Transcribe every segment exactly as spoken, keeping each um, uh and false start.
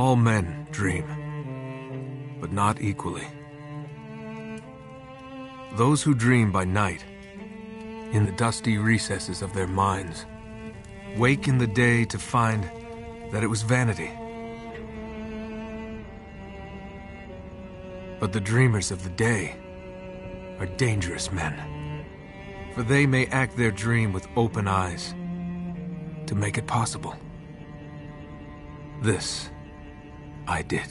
All men dream, but not equally. Those who dream by night, in the dusty recesses of their minds, wake in the day to find that it was vanity. But the dreamers of the day are dangerous men, for they may act their dream with open eyes to make it possible. This I did.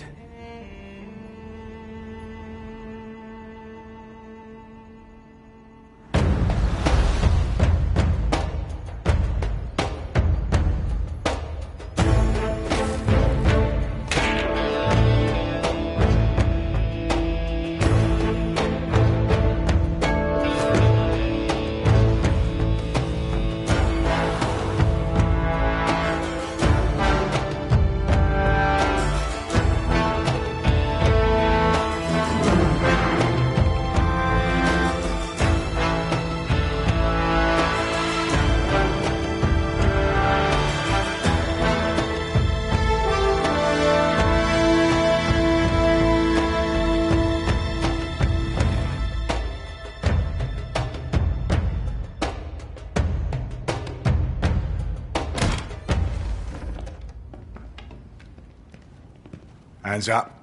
Hands up.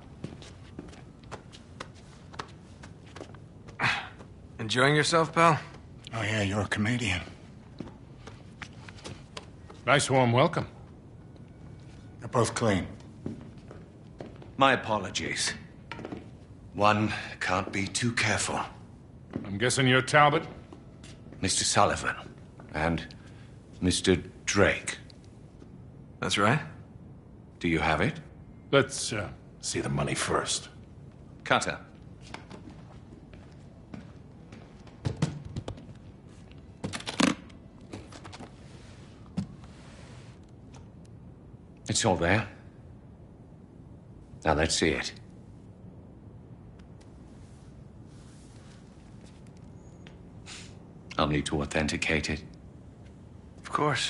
Enjoying yourself, pal? Oh, yeah, you're a comedian. Nice warm welcome. You're both clean. My apologies. One can't be too careful. I'm guessing you're Talbot? Mister Sullivan. And Mister Drake. That's right. Do you have it? Let's, uh, see the money first. Cutter. It's all there. Now let's see it. I'll need to authenticate it. Of course.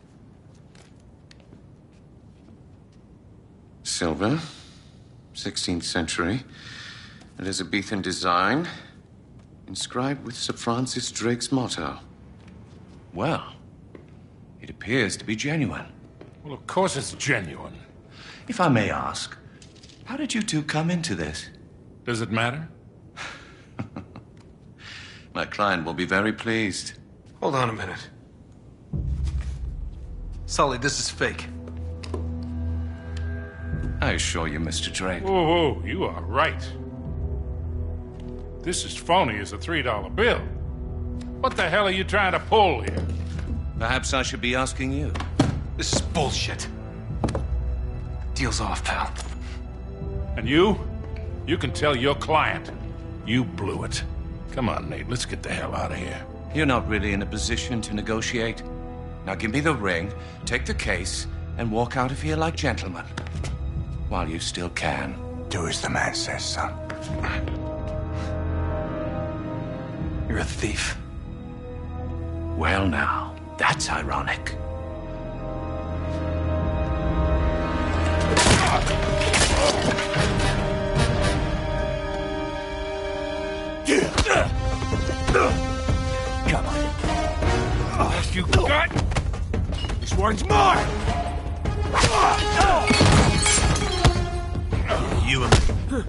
Silver, sixteenth century, Elizabethan design, inscribed with Sir Francis Drake's motto. Well, it appears to be genuine. Well, of course it's genuine. If I may ask, how did you two come into this? Does it matter? My client will be very pleased. Hold on a minute. Sully, this is fake. I assure you, Mister Drake. Whoa, whoa, you are right. This is phony as a three dollar bill. What the hell are you trying to pull here? Perhaps I should be asking you. This is bullshit. Deal's off, pal. And you? You can tell your client. You blew it. Come on, Nate, let's get the hell out of here. You're not really in a position to negotiate. Now give me the ring, take the case, and walk out of here like gentlemen. While you still can. Do as the man says, son. You're a thief. Well now, that's ironic. Come on. You got... This one's mine! You and me.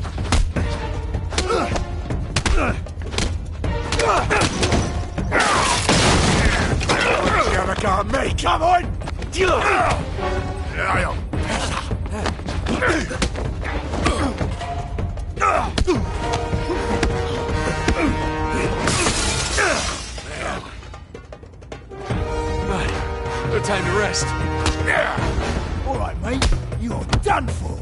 You ever got me? Come on! Right. No time to rest. All right, mate. You're done for.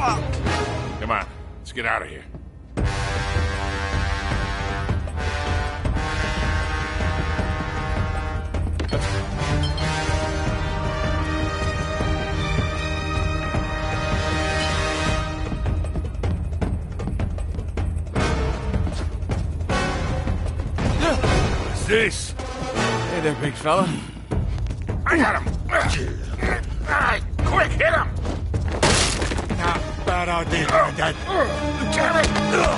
Come on, let's get out of here. What's this? Hey there, big fella. I got him! All right, quick, hit him! Nah, bad idea, Dad. Damn it!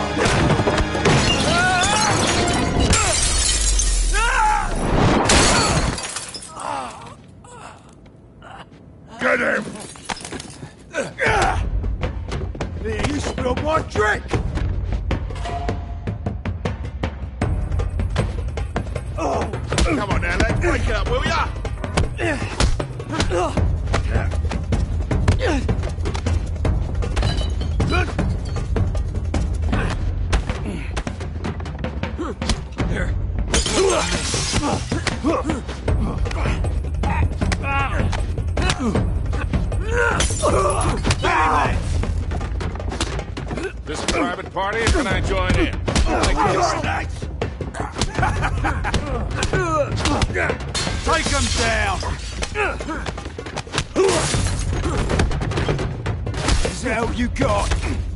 Get him! There, you spilled my drink! Come on now, let's break it up, will ya? This private party, or can I join in? Take him down! Is that all you got?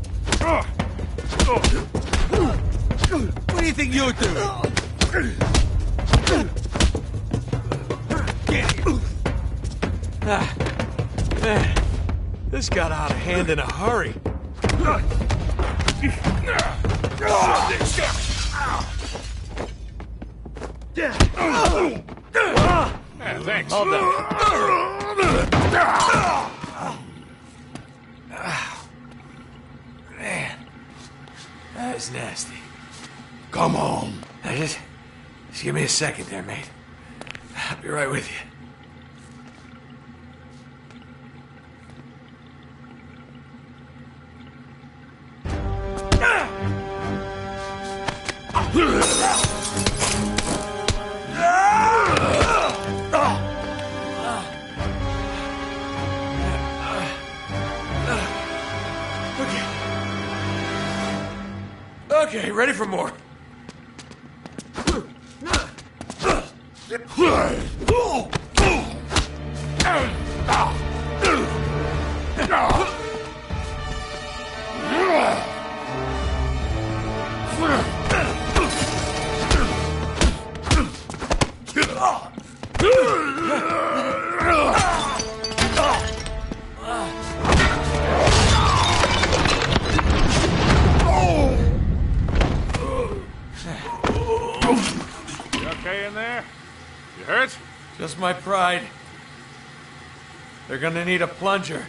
What do you think you're doing? Get him! Ah, man, this got out of hand in a hurry. Yeah, thanks. Hold on. Man, that was nasty. Come on. Now just, just give me a second there, mate. I'll be right with you. Okay, ready for more. Just my pride. They're gonna need a plunger.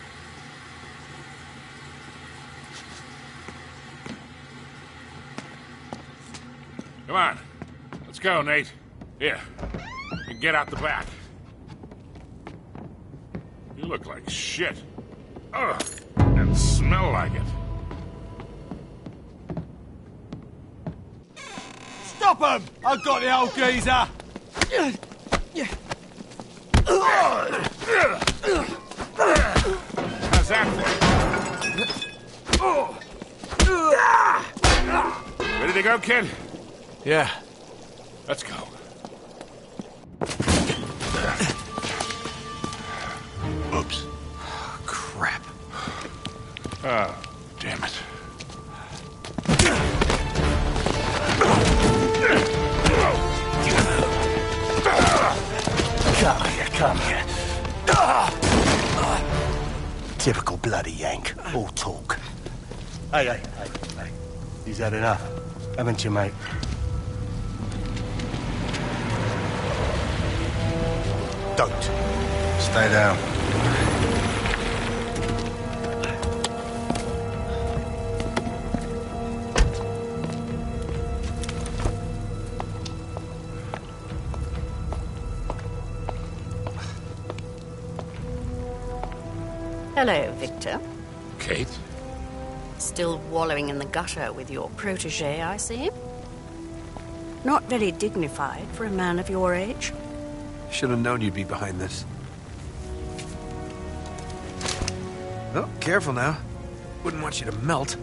Come on. Let's go, Nate. Here. You get out the back. You look like shit. Ugh. And smell like it. Stop him! I've got the old geezer! How's that for? Ready to go, kid? Yeah. Let's go. Oops. Oh, crap. Oh, damn it. Come here, come here. Typical bloody Yank. All talk. Hey, hey, hey, hey. He's had enough, haven't you, mate? Don't. Stay down. Hello, Victor. Kate? Still wallowing in the gutter with your protege, I see. Not very dignified for a man of your age. Should have known you'd be behind this. Oh, careful now. Wouldn't want you to melt.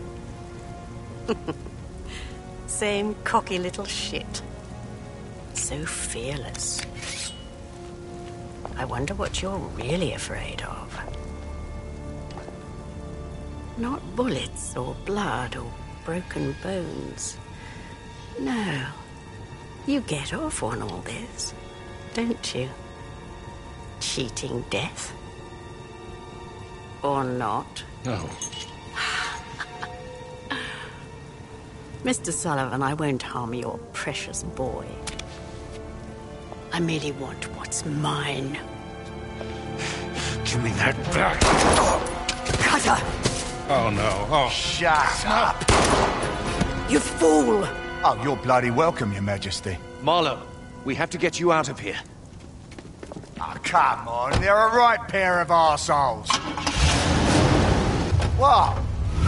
Same cocky little shit. So fearless. I wonder what you're really afraid of. Not bullets or blood or broken bones. No. You get off on all this, don't you? Cheating death? Or not? No. Mister Sullivan, I won't harm your precious boy. I merely want what's mine. Give me that back. Cutter! Oh, no. Oh. Shut up! You fool! Oh, you're bloody welcome, Your Majesty. Marlowe, we have to get you out of here. Oh, come on. They're a right pair of arseholes. What?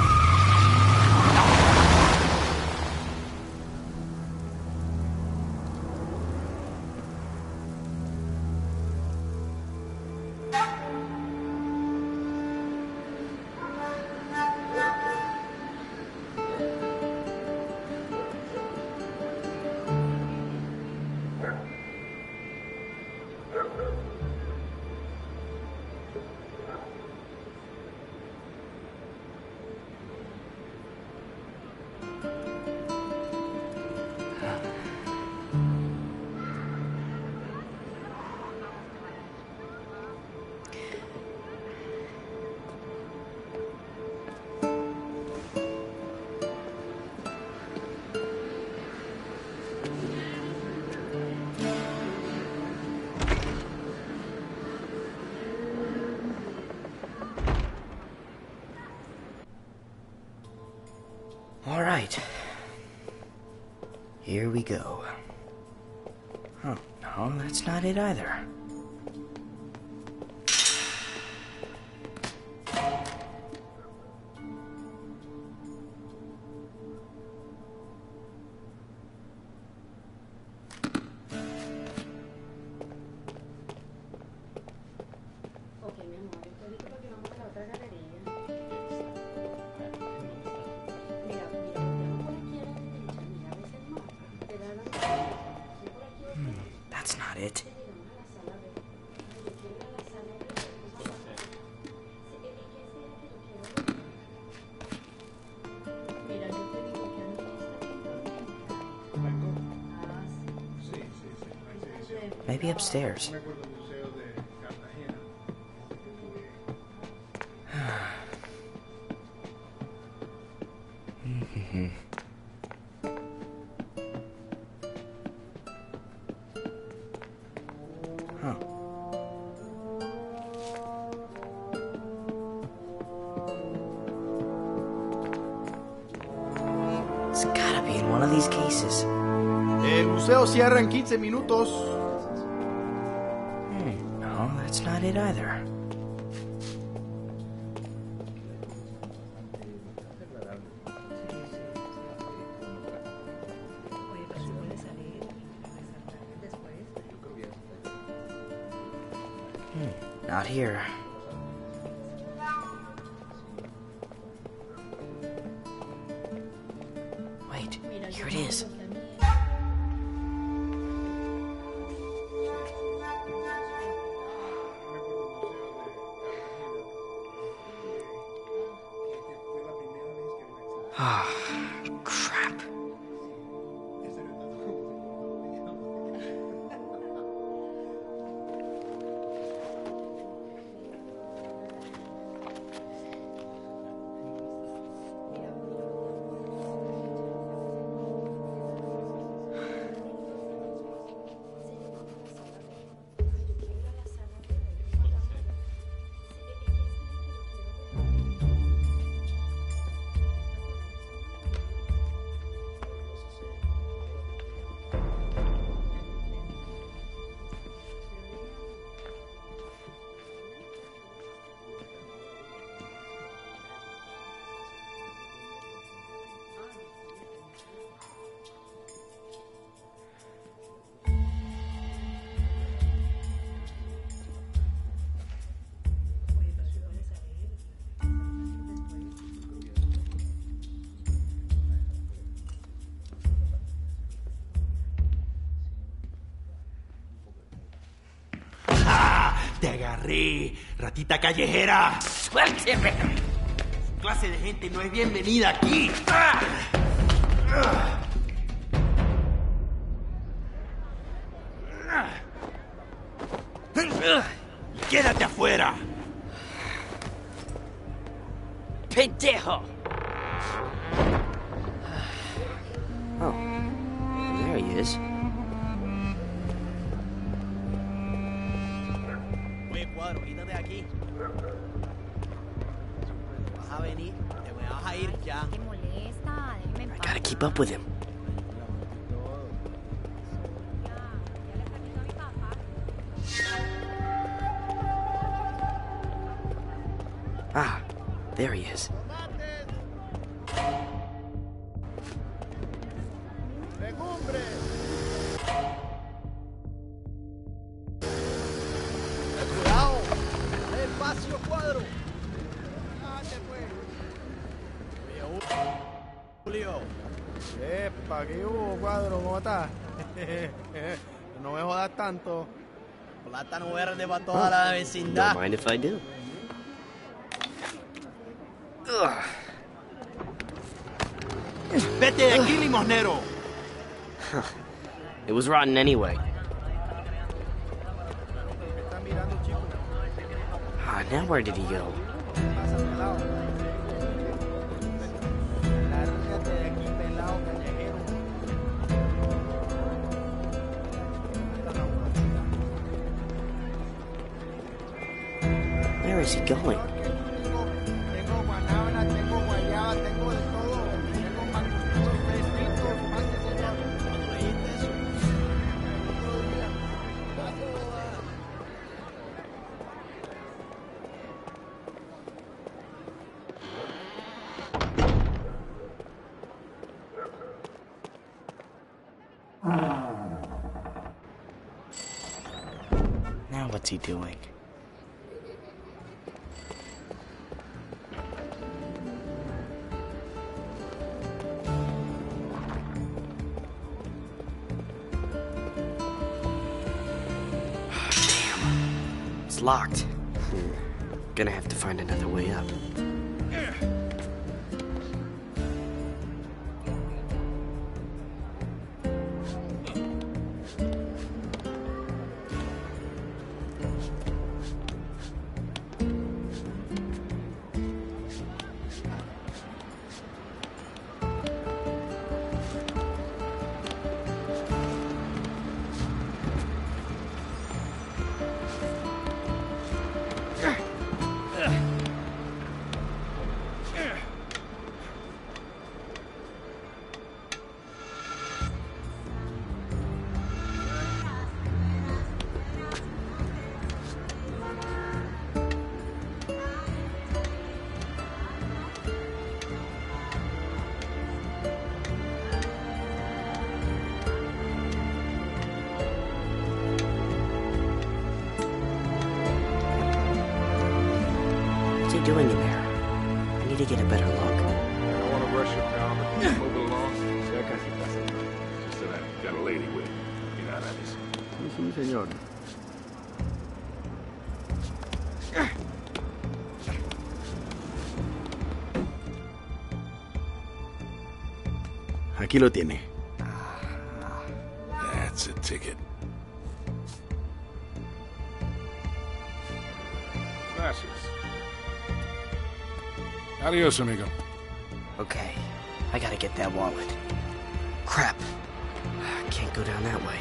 All right. Here we go. Oh, no, that's not it either. That's not it. Maybe upstairs. Huh. It's gotta be in one of these cases. El museo cierra en quince minutos. Hmm, no, that's not it either. Hmm, not here. Wait, here it is. Ah, crap. agarré, ratita callejera. ¡Suélteme! Su clase de gente no es bienvenida aquí. ¡Ah! ¡Quédate afuera! ¡Pendejo! Oh, there he is. Oye, Cuadro, quítate de aquí. Vas a venir, te vas a ir ya. Qué molesta, déjeme en I paz. gotta keep up with him. Ya, ya le permito a mi papá. Ah, there he is. ¡Legumbre! ¡Cuidado! ¡Despacio, Cuadro! ¡Bájate, pues! Oye, Julio. Epa, ¿qué hubo, Cuadro? ¿Cómo estás? No me jodas tanto. Plátano verde para toda la vecindad. Don't mind if I do. Ugh. ¡Vete de aquí, limosnero! It was rotten anyway. Está mirando, chico. Ah, now where did he go? Pasa pelado. Lárgate de aquí, pelado callejero. Where is he going? Tengo guanábana, tengo guayaba, tengo de todo. Tengo manguitos fresquitos, pase, señor. ¿Cuándo leíste eso? El otro día. Now what's he doing? It's locked. Hmm. Gonna have to find another way up. What's he doing in there? I need to get a better look. I don't want to rush you, pal, but can you move it along? Ya casi pasa. Just that I got a lady with me. You know how that is. Sí, sí, señor. Aquí lo tiene. That's a ticket. Gracias. Adios, amigo. Okay, I gotta get that wallet. Crap. I can't go down that way.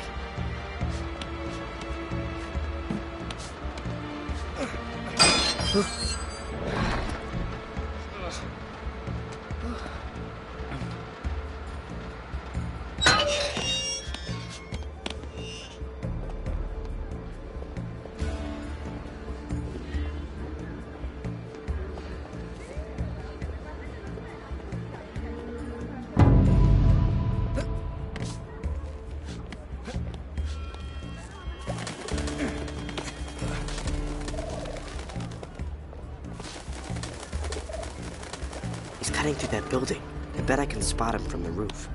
He's cutting through that building. I bet I can spot him from the roof.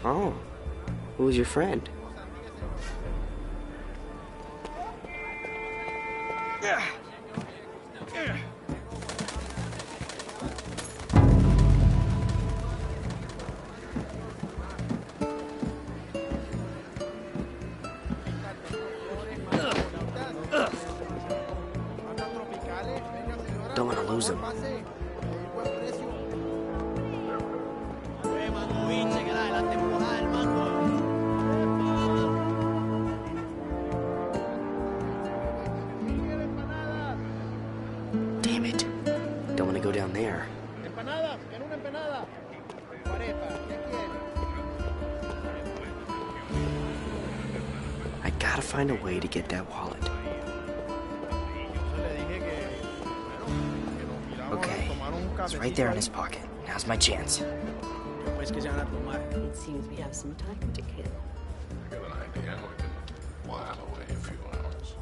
Oh, who's your friend? Don't want to lose him. Damn it. Don't want to go down there. Empanadas, quiero una empanada. Arepa, ¿qué quiere? I gotta find a way to get that wallet. Okay, it's right there in his pocket. Now's my chance. It seems we have some time to kill. I got an idea. We can while away a few hours.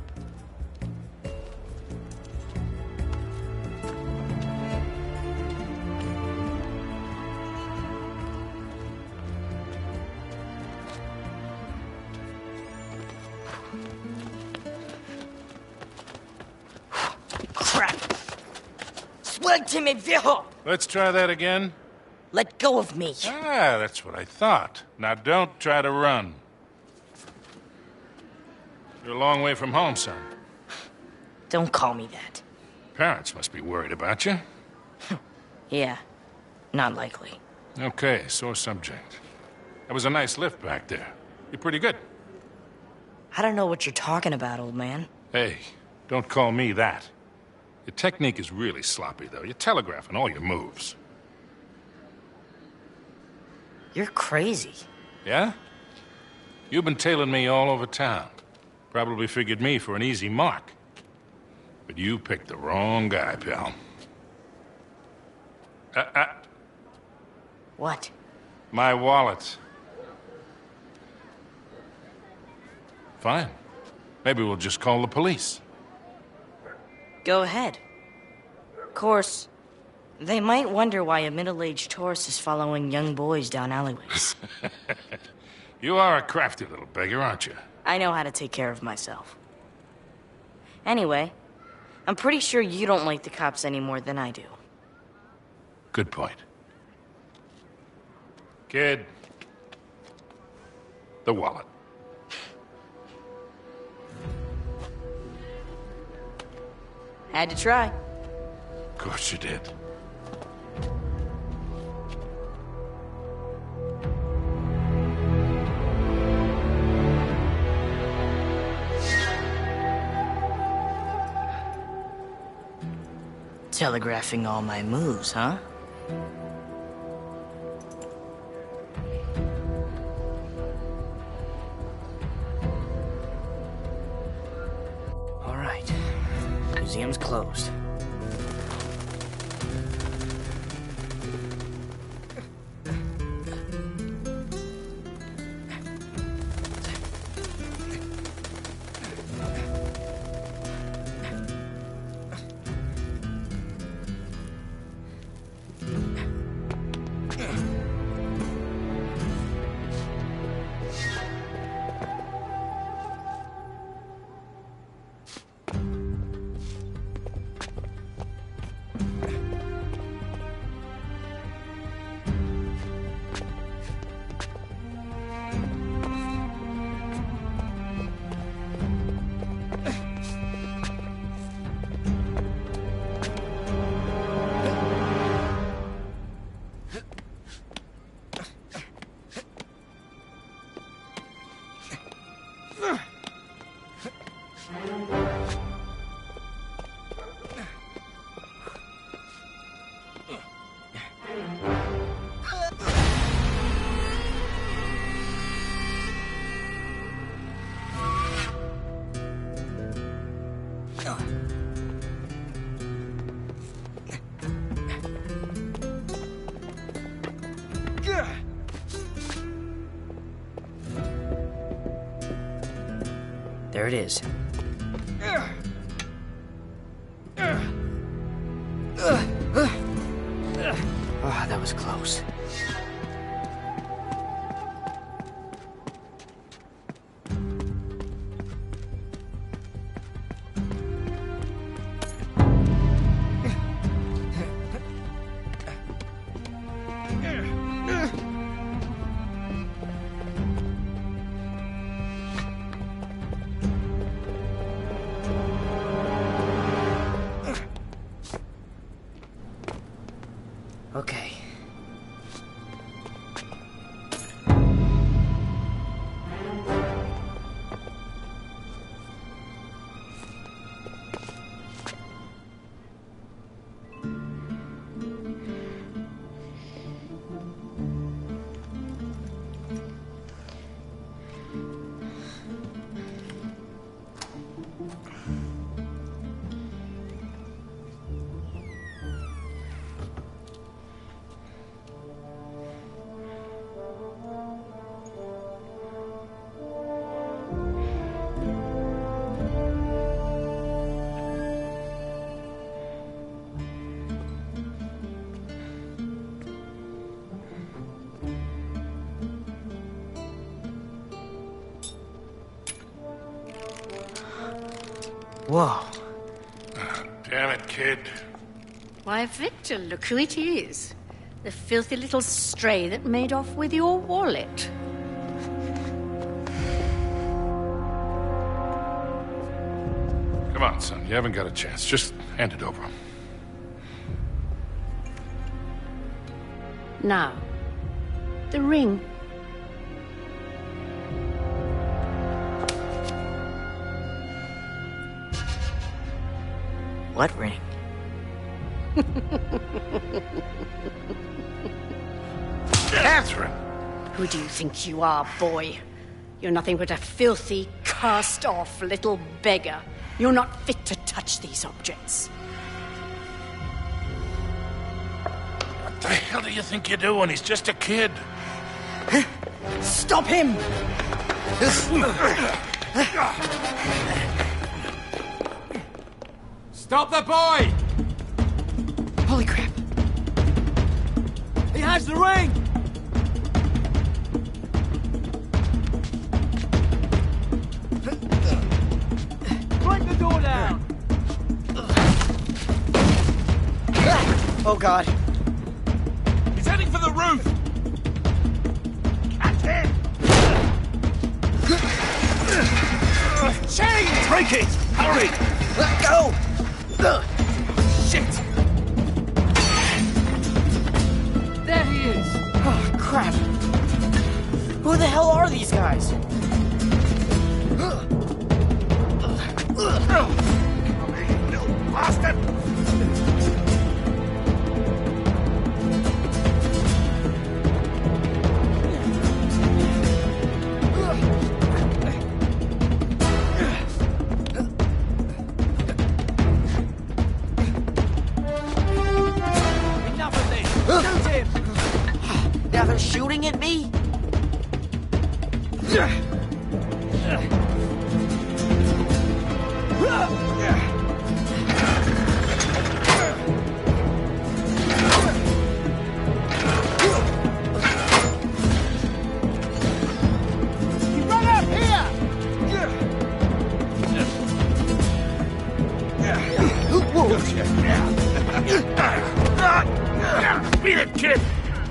Crap! Suélteme, viejo! Let's try that again. Let go of me. Ah, that's what I thought. Now don't try to run. You're a long way from home, son. Don't call me that. Parents must be worried about you. Yeah, not likely. Okay, sore subject. That was a nice lift back there. You're pretty good. I don't know what you're talking about, old man. Hey, don't call me that. Your technique is really sloppy, though. You're telegraphing all your moves. You're crazy. Yeah? You've been tailing me all over town. Probably figured me for an easy mark. But you picked the wrong guy, pal. Uh, uh, What? my wallet. Fine. Maybe we'll just call the police. Go ahead. Of course, they might wonder why a middle-aged tourist is following young boys down alleyways. You are a crafty little beggar, aren't you? I know how to take care of myself. Anyway, I'm pretty sure you don't like the cops any more than I do. Good point. Kid. The wallet. Had to try. Of course you did. Telegraphing all my moves, huh? All right. Museum's closed. There it is. Ah, that was close. Whoa. Oh, damn it, kid. Why, Victor, look who it is. The filthy little stray that made off with your wallet. Come on, son. You haven't got a chance. Just hand it over. Now, the ring. What ring? Catherine! Who do you think you are, boy? You're nothing but a filthy, cast-off little beggar. You're not fit to touch these objects. What the hell do you think you're doing? He's just a kid. Stop him! Stop the boy! Holy crap. He has the ring! Break the door down! Oh, God. He's heading for the roof! Captain! Chain! Break it! Hurry! Let go! Shit! There he is! Oh, crap. Who the hell are these guys? Little bastard! Enough of this! Shoot him! Now they're shooting at me? He run up here! Beat it, kid!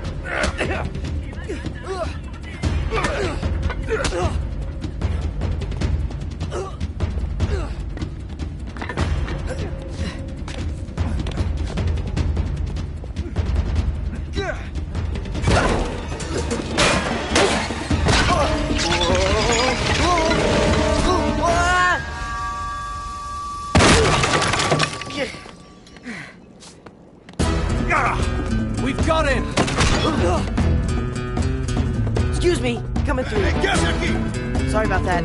We've got him! Excuse me, coming through. Sorry about that.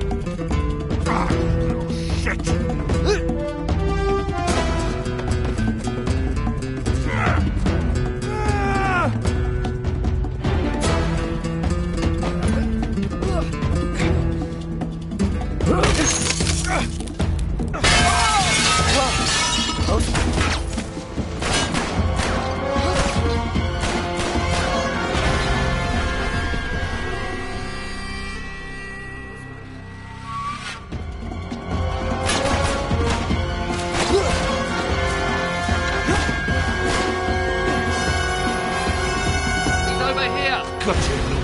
He's over here! Gotcha.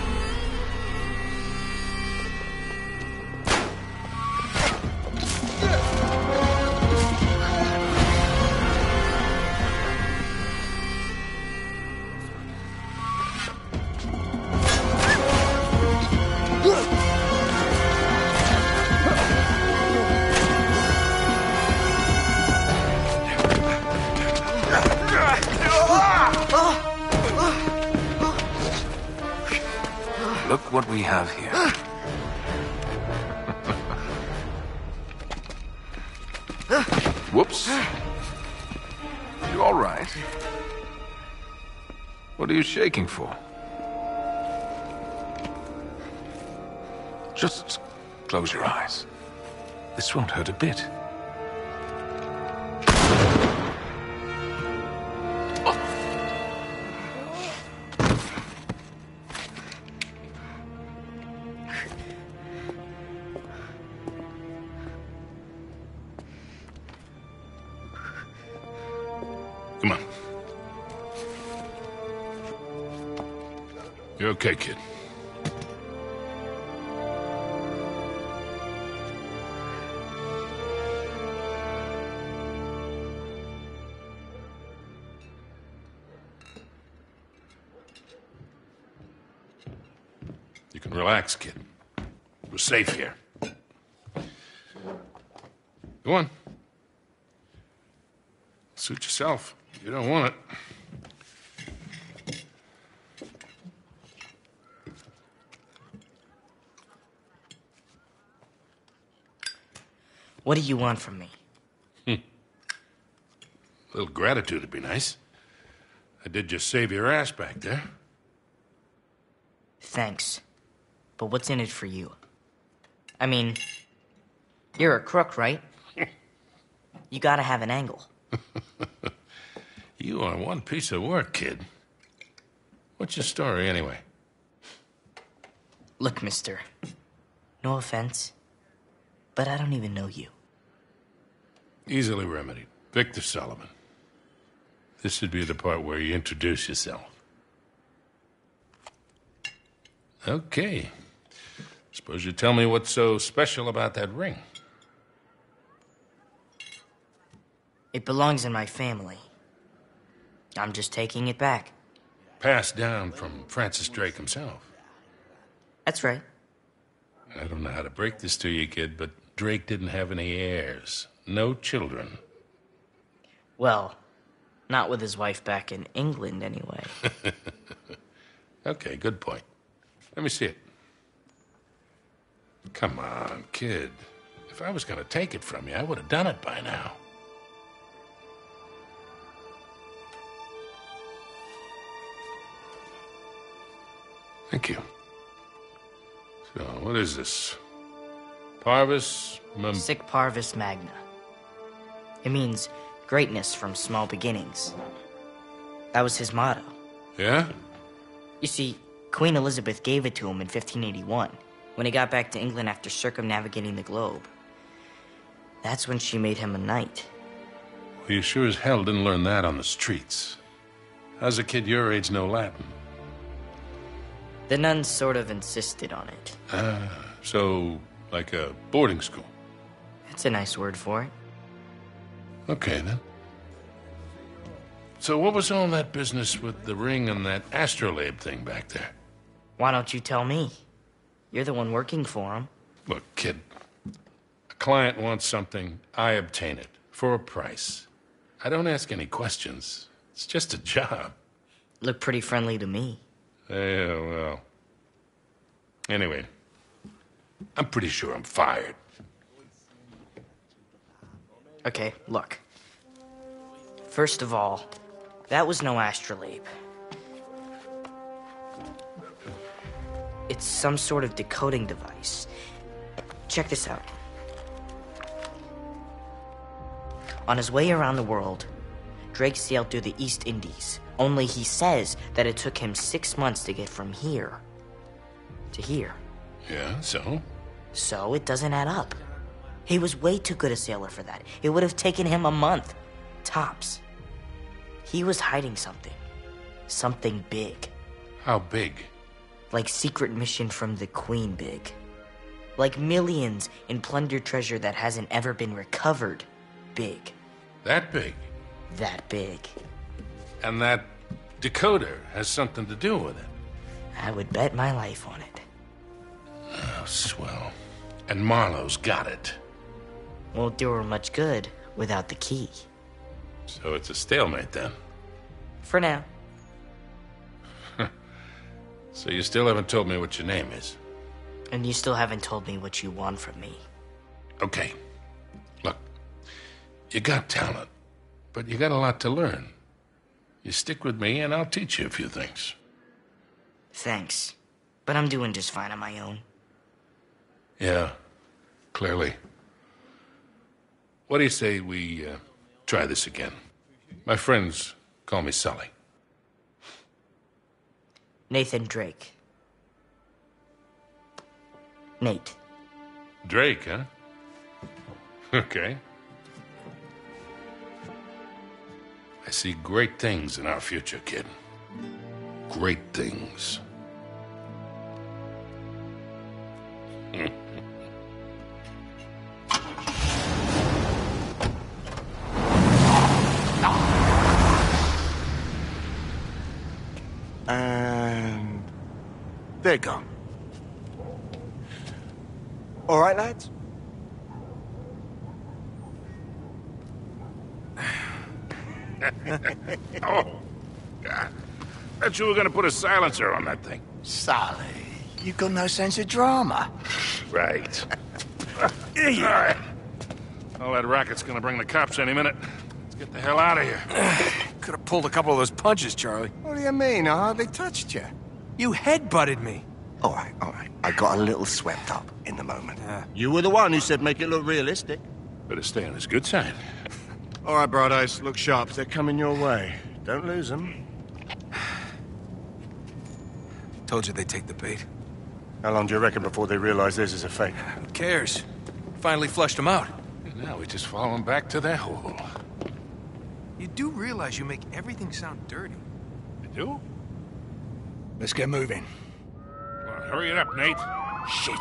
Look what we have here. Whoops. You all right? What are you shaking for? Just close your eyes. This won't hurt a bit. Come on. You're okay, kid. You can relax, kid. We're safe here. Go on. Suit yourself. You don't want it. What do you want from me? Hmm. A little gratitude would be nice. I did just save your ass back there. Thanks. But what's in it for you? I mean, you're a crook, right? You gotta have an angle. You are one piece of work, kid. What's your story, anyway? Look, mister. No offense, but I don't even know you. Easily remedied. Victor Sullivan. This would be the part where you introduce yourself. Okay. Suppose you tell me what's so special about that ring. It belongs in my family. I'm just taking it back. Passed down from Francis Drake himself. That's right. I don't know how to break this to you, kid, but Drake didn't have any heirs. No children. Well, not with his wife back in England, anyway. Okay, good point. Let me see it. Come on, kid. If I was gonna take it from you, I would have done it by now. Thank you. So, what is this? Parvis Mem... Sic Parvis Magna. It means greatness from small beginnings. That was his motto. Yeah? You see, Queen Elizabeth gave it to him in fifteen eighty-one, when he got back to England after circumnavigating the globe. That's when she made him a knight. Well, you sure as hell didn't learn that on the streets. How's a kid your age know Latin? The nuns sort of insisted on it. Ah, so like a boarding school. That's a nice word for it. Okay, then. So what was all that business with the ring and that astrolabe thing back there? Why don't you tell me? You're the one working for him. Look, kid. A client wants something, I obtain it. For a price. I don't ask any questions. It's just a job. Look pretty friendly to me. Yeah, well. Anyway, I'm pretty sure I'm fired. Okay, look. First of all, that was no astrolabe. It's some sort of decoding device. Check this out. On his way around the world, Drake sailed through the East Indies. Only he says that it took him six months to get from here to here. Yeah, so? So it doesn't add up. He was way too good a sailor for that. It would have taken him a month, tops. He was hiding something. Something big. How big? Like secret mission from the Queen big. Like millions in plundered treasure that hasn't ever been recovered big. That big? That big. And that decoder has something to do with it? I would bet my life on it. Oh, swell. And Marlowe's got it. Won't do her much good without the key. So it's a stalemate, then? For now. So you still haven't told me what your name is? And you still haven't told me what you want from me. Okay. Look, you got talent, but you got a lot to learn. You stick with me, and I'll teach you a few things. Thanks. But I'm doing just fine on my own. Yeah, clearly. What do you say we uh, try this again? My friends call me Sully. Nathan Drake. Nate. Drake, huh? Okay. I I see great things in our future, kid. Great things. And they're gone. All right, lads? Oh, God. Bet you were gonna put a silencer on that thing. Sally, you got no sense of drama. Right. All right. All that racket's gonna bring the cops any minute. Let's get the hell out of here. Could have pulled a couple of those punches, Charlie. What do you mean? I hardly touched you. You headbutted me. All right, all right. I got a little swept up in the moment. Yeah. You were the one who said make it look realistic. Better stay on his good side. All right, Broadies, look sharp. They're coming your way. Don't lose them. Told you they'd take the bait. How long do you reckon before they realize this is a fake? Who cares? Finally flushed them out. Now we just follow him back to their hole. You do realize you make everything sound dirty. You do? Let's get moving. Well, hurry it up, Nate. Shit.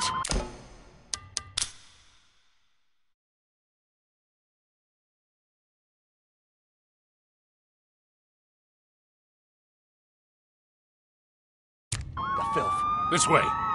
The filth. This way.